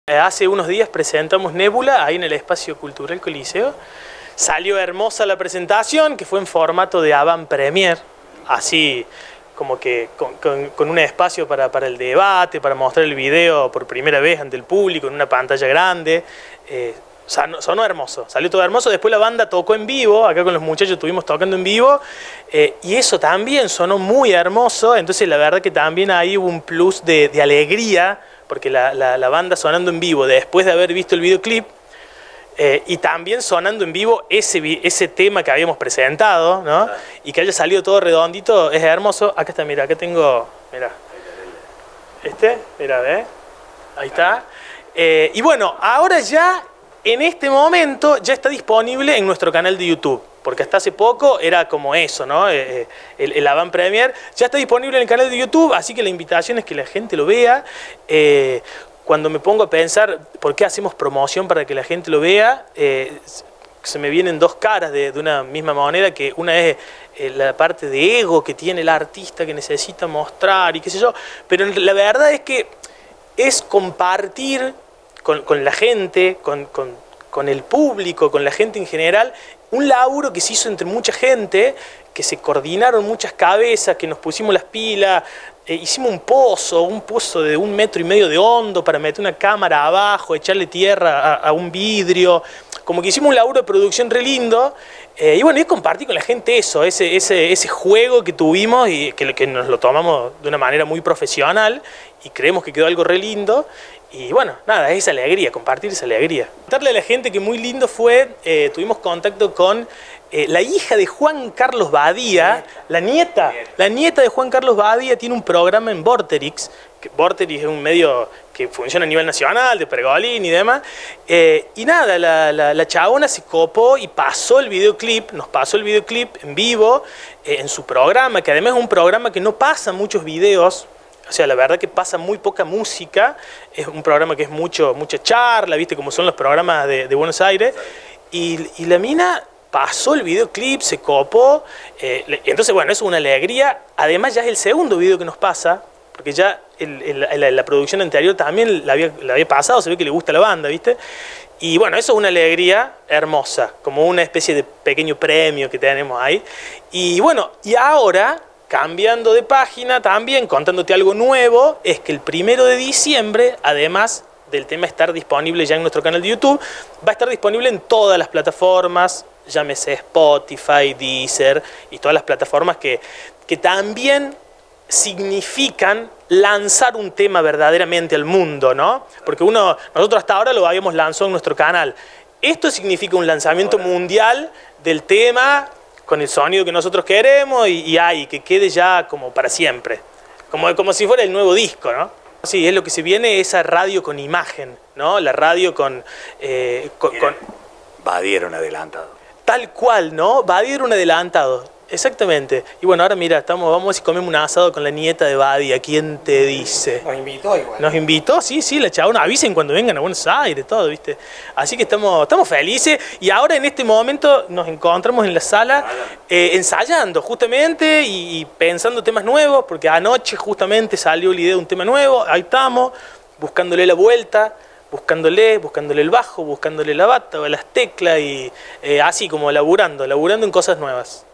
Hace unos días presentamos Nébula ahí en el Espacio Cultural Coliseo. Salió hermosa la presentación, que fue en formato de avant premiere, así como que con un espacio para el debate, para mostrar el video por primera vez ante el público en una pantalla grande. Sonó hermoso, salió todo hermoso. Después la banda tocó en vivo, acá con los muchachos estuvimos tocando en vivo, y eso también sonó muy hermoso. Entonces la verdad que también ahí hubo un plus de alegría, porque la banda sonando en vivo después de haber visto el videoclip, y también sonando en vivo ese tema que habíamos presentado, ¿no? Y que haya salido todo redondito, es hermoso. Acá está, mira, acá tengo, mira, mira, ¿ves? Ahí está. Y bueno, ahora ya, en este momento, ya está disponible en nuestro canal de YouTube. Porque hasta hace poco era como eso, ¿no? El avant premier ya está disponible en el canal de YouTube, así que la invitación es que la gente lo vea. Cuando me pongo a pensar por qué hacemos promoción para que la gente lo vea, se me vienen dos caras de una misma moneda, que una es la parte de ego que tiene el artista, que necesita mostrar y qué sé yo, pero la verdad es que es compartir con la gente, con el público, con la gente en general, un laburo que se hizo entre mucha gente, que se coordinaron muchas cabezas, que nos pusimos las pilas, hicimos un pozo de 1,5 metros de hondo para meter una cámara abajo, echarle tierra a un vidrio, como que hicimos un laburo de producción re lindo, y bueno, es compartir con la gente eso, ese juego que tuvimos y que nos lo tomamos de una manera muy profesional y creemos que quedó algo re lindo. Y bueno, nada, es esa alegría, compartir esa alegría. Contarle a la gente que muy lindo fue, tuvimos contacto con la hija de Juan Carlos Badía, la nieta de Juan Carlos Badía tiene un programa en Vorterix, que Vorterix es un medio que funciona a nivel nacional, de Pergolín y demás, y nada, la chabona se copó y pasó el videoclip, nos pasó el videoclip en vivo, en su programa, que además es un programa que no pasa muchos videos. O sea, la verdad que pasa muy poca música, es un programa que es mucha charla, ¿viste? Como son los programas de Buenos Aires. Y la mina pasó el videoclip, se copó, entonces bueno, eso es una alegría. Además ya es el segundo video que nos pasa, porque ya la producción anterior también la había pasado, se ve que le gusta a la banda, ¿viste? Y bueno, eso es una alegría hermosa, como una especie de pequeño premio que tenemos ahí. Y bueno, y ahora, cambiando de página también, contándote algo nuevo, es que el 1 de diciembre, además del tema estar disponible ya en nuestro canal de YouTube, va a estar disponible en todas las plataformas, llámese Spotify, Deezer y todas las plataformas que también significan lanzar un tema verdaderamente al mundo, ¿no? Porque nosotros hasta ahora lo habíamos lanzado en nuestro canal. Esto significa un lanzamiento mundial del tema, con el sonido que nosotros queremos y que quede ya como para siempre, como si fuera el nuevo disco, ¿no? Sí, es lo que se viene, esa radio con imagen, ¿no? La radio con Badía era un adelantado. Tal cual, ¿no? Badía era un adelantado, exactamente. Y bueno, ahora mira, vamos a ver si comemos un asado con la nieta de Badía, ¿quién te dice? Nos invitó igual. Nos invitó, sí, la chabona, avisen cuando vengan a Buenos Aires, todo, ¿viste? Así que estamos felices y ahora en este momento nos encontramos en la sala ensayando justamente y pensando temas nuevos, porque anoche justamente salió la idea de un tema nuevo, ahí estamos, buscándole la vuelta, buscándole el bajo, buscándole la bata o las teclas y así como laburando en cosas nuevas.